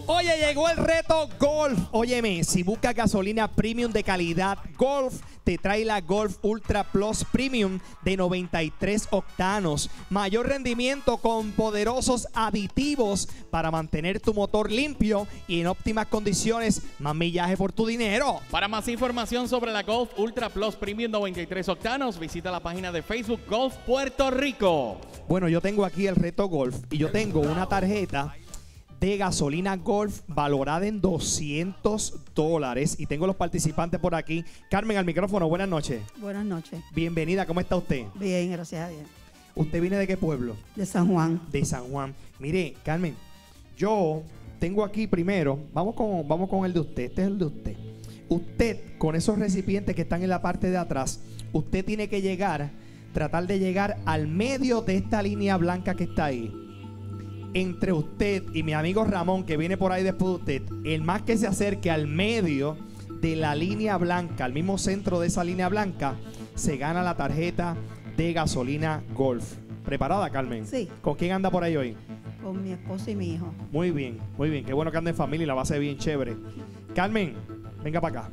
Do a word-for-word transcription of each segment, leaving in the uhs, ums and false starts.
Oye, llegó el reto Golf. Óyeme, si buscas gasolina premium de calidad, Golf te trae la Golf Ultra Plus Premium de noventa y tres octanos. Mayor rendimiento con poderosos aditivos para mantener tu motor limpio y en óptimas condiciones. Más millaje por tu dinero. Para más información sobre la Golf Ultra Plus Premium noventa y tres octanos, visita la página de Facebook Golf Puerto Rico. Bueno, yo tengo aquí el reto Golf y yo tengo una tarjeta de gasolina Golf valorada en doscientos dólares. Y tengo los participantes por aquí. Carmen, al micrófono, buenas noches. Buenas noches. Bienvenida, ¿cómo está usted? Bien, gracias a Dios. ¿Usted viene de qué pueblo? De San Juan. De San Juan. Mire, Carmen, yo tengo aquí primero, vamos con, vamos con el de usted. Este es el de usted. Usted, con esos recipientes que están en la parte de atrás, usted tiene que llegar, tratar de llegar al medio de esta línea blanca que está ahí. Entre usted y mi amigo Ramón, que viene por ahí después de usted, el más que se acerque al medio de la línea blanca, al mismo centro de esa línea blanca, se gana la tarjeta de gasolina Golf. ¿Preparada, Carmen? Sí. ¿Con quién anda por ahí hoy? Con mi esposo y mi hijo. Muy bien, muy bien. Qué bueno que anda en familia y la va a hacer bien chévere. Carmen, venga para acá.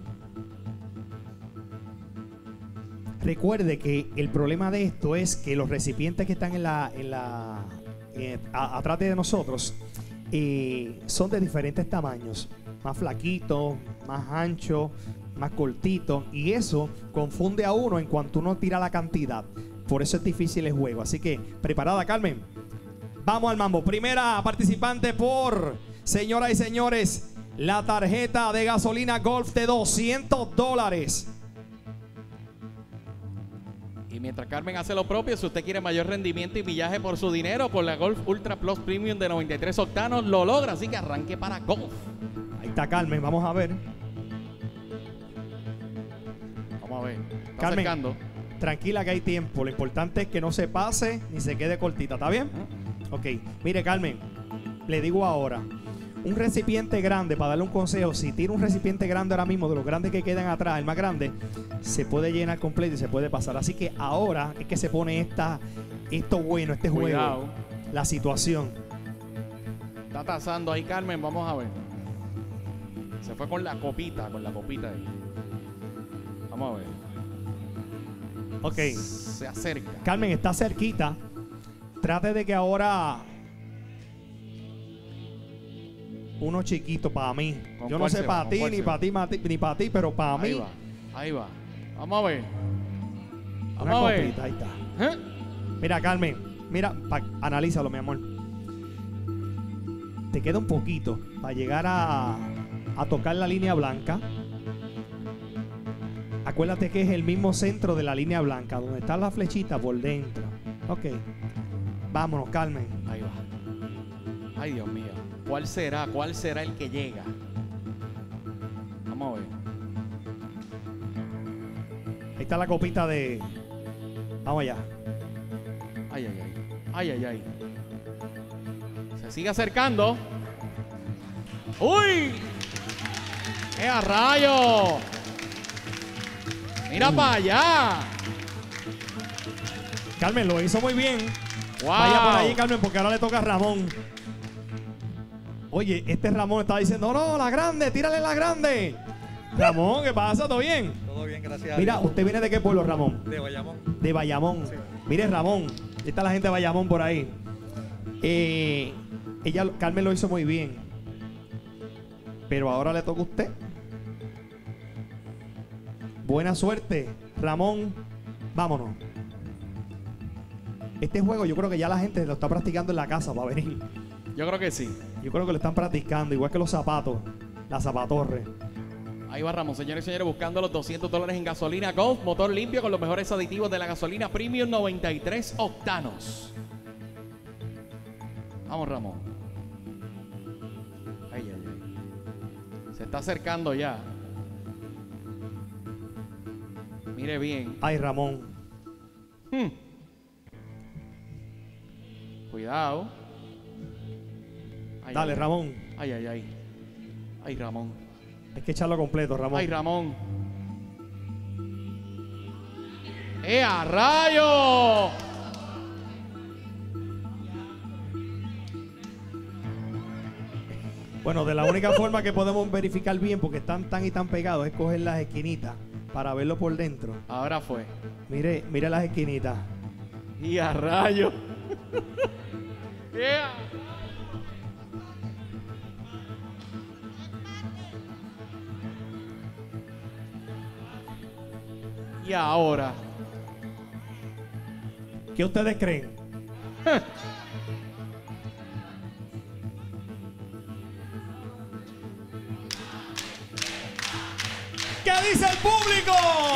Recuerde que el problema de esto es que los recipientes que están en la... En la Eh, a, atrás de nosotros eh, son de diferentes tamaños, más flaquitos, más anchos, más cortitos, y eso confunde a uno en cuanto uno tira la cantidad. Por eso es difícil el juego. Así que, ¿preparada, Carmen? Vamos al mambo. Primera participante por, señoras y señores, la tarjeta de gasolina Golf de doscientos dólares. Y mientras Carmen hace lo propio, si usted quiere mayor rendimiento y millaje por su dinero, con la Golf Ultra Plus Premium de noventa y tres octanos lo logra. Así que arranque para Golf. Ahí está Carmen, vamos a ver. Vamos a ver. Está Carmen, acercando. tranquila que hay tiempo. Lo importante es que no se pase ni se quede cortita. ¿Está bien? Ok. Mire, Carmen, le digo ahora. Un recipiente grande, para darle un consejo, si tira un recipiente grande ahora mismo, de los grandes que quedan atrás, el más grande, se puede llenar completo y se puede pasar. Así que ahora es que se pone esta, esto bueno, este Cuidado. juego, la situación. Está tasando ahí, Carmen. Vamos a ver. Se fue con la copita, con la copita ahí. Vamos a ver. Ok. Se acerca. Carmen está cerquita. Trate de que ahora... Uno chiquito para mí. ¿Con Yo no cuál sé se va? para ¿Con ti, cuál ni se para va? ti, ma- ni para ti, pero para Ahí mí. va. Ahí va. Vamos a ver. Una Vamos a ver. copita, ahí está. ¿Eh? Mira, Carmen, mira, pa- analízalo, mi amor. Te queda un poquito para llegar a, a tocar la línea blanca. Acuérdate que es el mismo centro de la línea blanca, donde está la flechita por dentro. Ok. Vámonos, Carmen. Ahí va. Ay, Dios mío. ¿Cuál será? ¿Cuál será el que llega? Vamos a ver. Ahí está la copita de... Vamos allá. Ay, ay, ay. Ay, ay, ay. Se sigue acercando. ¡Uy! ¡Qué a rayo! ¡Mira para allá! Carmen, lo hizo muy bien. ¡Wow! Vaya por ahí, Carmen, porque ahora le toca a Ramón. Oye, este Ramón está diciendo, no, la grande, tírale la grande. Ramón, ¿qué pasa? ¿Todo bien? Todo bien, gracias a Mira, Dios. ¿usted viene de qué pueblo, Ramón? De Bayamón. De Bayamón. Sí. Mire, Ramón, está la gente de Bayamón por ahí. Eh, ella, Carmen lo hizo muy bien. Pero ahora le toca a usted. Buena suerte, Ramón. Vámonos. Este juego yo creo que ya la gente lo está practicando en la casa para venir. Yo creo que sí. Yo creo que lo están practicando, igual que los zapatos, la zapatorre. Ahí va Ramón, señores y señores, buscando los doscientos dólares en gasolina Golf, motor limpio con los mejores aditivos de la gasolina Premium noventa y tres octanos. Vamos, Ramón. Ay, ay, ay. Se está acercando ya. Mire bien. Ay, Ramón. Hmm. Cuidado. Ay, Dale, ay, Ramón. Ay, ay, ay. Ay, Ramón. Hay que echarlo completo, Ramón. Ay, Ramón. ¡Eh, a rayo! Bueno, de la única forma que podemos verificar bien, porque están tan y tan pegados, es coger las esquinitas para verlo por dentro. Ahora fue. Mire, mire las esquinitas. Y a rayo. Yeah. Y ahora. ¿Qué ustedes creen? ¿Qué dice el público?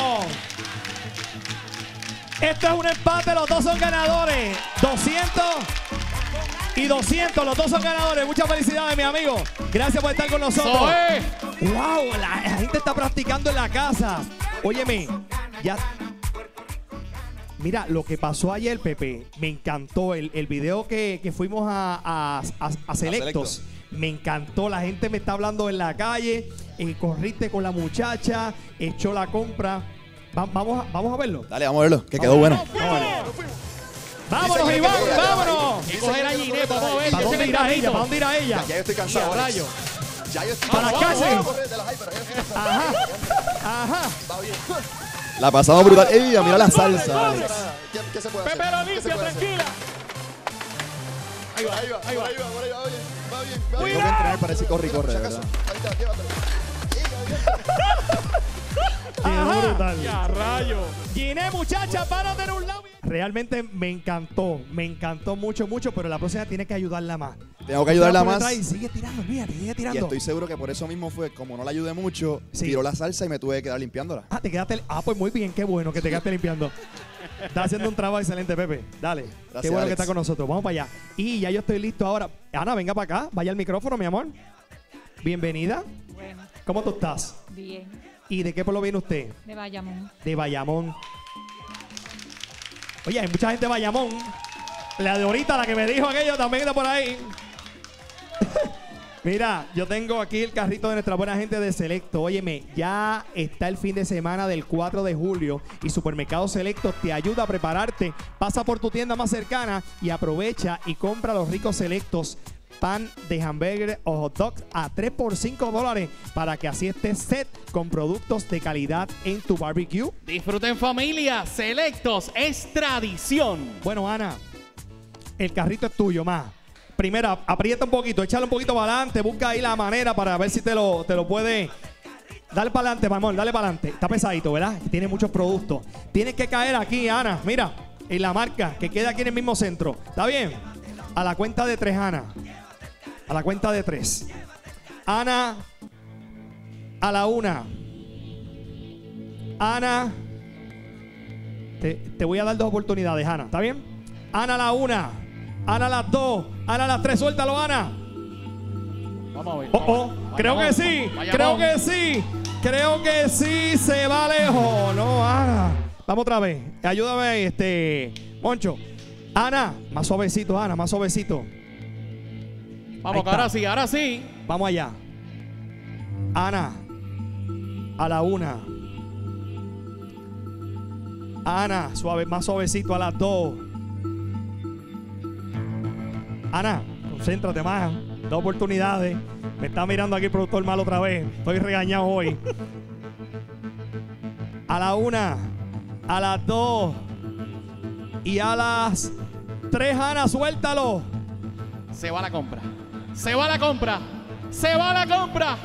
Esto es un empate, los dos son ganadores. doscientos y doscientos, los dos son ganadores. Muchas felicidades, mi amigo. Gracias por estar con nosotros. ¡Soe! Wow, la, la gente está practicando en la casa. Óyeme, ya. Mira, lo que pasó ayer, Pepe, me encantó. El, el video que, que fuimos a, a, a, a Selectos, me encantó. La gente me está hablando en la calle. Eh, corriste con la muchacha, echó la compra. Va, vamos, a, vamos a verlo. Dale, vamos a verlo, que quedó bueno. ¡Vámonos, Dice que- Iván! que- que- ¡Vámonos! Que coger a Ginette, vamos a ver. ¿Para que dónde ese irá carrito. ella? ¿Para dónde irá ella? Ya yo estoy Y a cansado. Alex. rayo. Ya yo estoy Para la Vamos, cárcel. vamos, Correr de la hype, pero ya estoy cansado. Ajá, ajá. Va bien. La pasamos brutal. ¡Ey, mira la salsa, Alex! ¿Qué, qué se puede hacer? Pepe lo ¿Qué se limpia, puede hacer? tranquila. Ahí va, Ahí va, ahí va. ahí va, por ahí va, bien, va bien, va Cuidado. bien. Tengo que entrenar para ese corre y corre, de verdad. Ahí está, llévatelo. Qué brutal. Y a rayo. Giné, muchacha, párate en un lado. Realmente me encantó, me encantó mucho, mucho, pero la próxima tienes que ayudarla más. Tengo que ayudarla Te vas por más. detrás y sigue tirando, olvídate, sigue Y tirando. estoy seguro que por eso mismo fue, como no la ayudé mucho, Sí. tiró la salsa y me tuve que quedar limpiándola. Ah, te quedaste. Ah, pues muy bien, qué bueno que te quedaste limpiando. Está haciendo un trabajo excelente, Pepe. Dale. Gracias, qué bueno Alex. que está con nosotros. Vamos para allá. Y ya yo estoy listo ahora. Ana, venga para acá. Vaya al micrófono, mi amor. Bienvenida. Bueno, ¿Cómo tú estás? bien. ¿Y de qué pueblo viene usted? De Bayamón. De Bayamón. Oye, hay mucha gente de Bayamón. La de ahorita, la que me dijo aquello, también está por ahí. Mira, yo tengo aquí el carrito de nuestra buena gente de Selecto. Óyeme, ya está el fin de semana del cuatro de julio y Supermercado Selecto te ayuda a prepararte. Pasa por tu tienda más cercana y aprovecha y compra los ricos Selectos. Pan de hamburger o hot dogs a tres por cinco dólares para que así estés set con productos de calidad en tu barbecue. Disfruten familia. Selectos es tradición. Bueno, Ana, el carrito es tuyo, más. Primero, aprieta un poquito, échale un poquito para adelante, busca ahí la manera para ver si te lo, te lo puede. Dale para adelante, mi amor, dale para adelante. Está pesadito, ¿verdad? Tiene muchos productos. Tienes que caer aquí, Ana, mira, en la marca que queda aquí en el mismo centro. ¿Está bien? A la cuenta de tres, Ana. A la cuenta de tres. Ana, a la una. Ana, te, te voy a dar dos oportunidades, Ana. ¿Está bien? Ana a la una. Ana a las dos. Ana a las tres. Suéltalo, Ana. Vamos a ver. Oh, vamos a oh. ver. Creo que Bayamón, sí. Bayamón. Creo que sí. Creo que sí. Se va lejos. No, Ana. Vamos otra vez. Ayúdame, este. Moncho. Ana. Más suavecito, Ana. Más suavecito. Vamos, Ahí que ahora está. sí, ahora sí. Vamos allá. Ana. A la una. Ana. Suave, más suavecito a las dos. Ana. Concéntrate más. Dos oportunidades. Me está mirando aquí el productor mal otra vez. Estoy regañado hoy. A la una. A las dos. Y a las tres, Ana. Suéltalo. Se va la compra. Se va la compra. Se va la compra.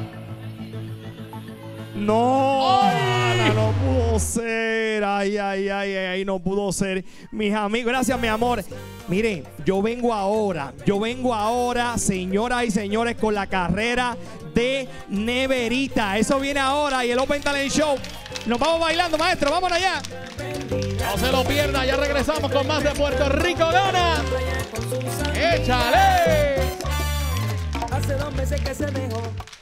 No, ¡Ay! Ana, no pudo ser. Ay, ay, ay, ay, ay, no pudo ser. Mis amigos, gracias, mi amor. Mire, yo vengo ahora, yo vengo ahora, señoras y señores, con la carrera de Neverita. Eso viene ahora y el Open Talent Show. Nos vamos bailando, maestro, vámonos allá. No se lo pierda. Ya regresamos con más de Puerto Rico Gana. ¡Échale! Hace dos meses que se dejó